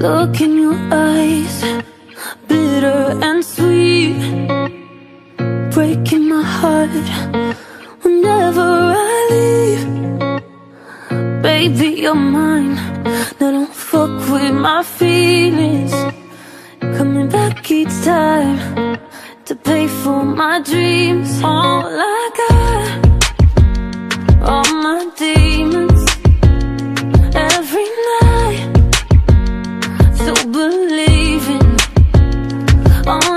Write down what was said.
look in your eyes, bitter and sweet, breaking my heart whenever I leave. Baby, you're mine, now don't fuck with my feelings. Coming back each time to pay for my dreams. All I got, all my demons, every night, so believing. All